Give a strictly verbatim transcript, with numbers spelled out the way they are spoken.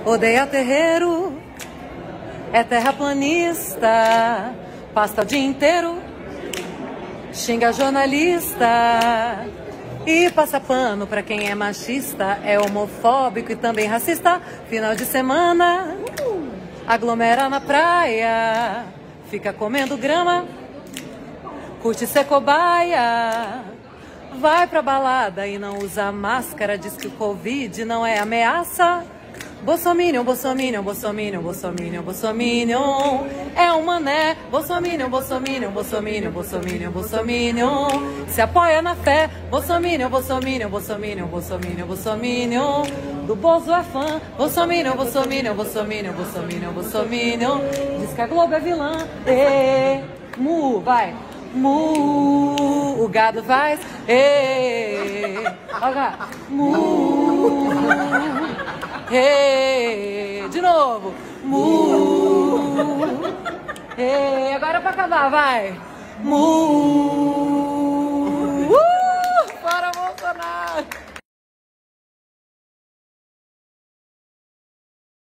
Odeia terreiro, é terraplanista, pasta o dia inteiro, xinga jornalista e passa pano pra quem é machista, é homofóbico e também racista. Final de semana, aglomera na praia, fica comendo grama, curte ser cobaia, vai pra balada e não usa máscara, diz que o Covid não é ameaça. Bolsominion, Bolsominion, Bolsominion, Bolsominion, Bolsominion, é um mané. Bolsominion, Bolsominion, Bolsominion, Bolsominion, Bolsominion, se apoia na fé. Bolsominion, Bolsominion, Bolsominion, Bolsominion, Bolsominion, do Bozo é fã. Bolsominion, Bolsominion, Bolsominion, Bolsominion, Bolsominion, diz que a Globo é vilã. E, mu, vai. Mu, o gado faz. E, olha, mu. Hey, de novo. Mu. Hey, agora pra acabar, vai. Mu.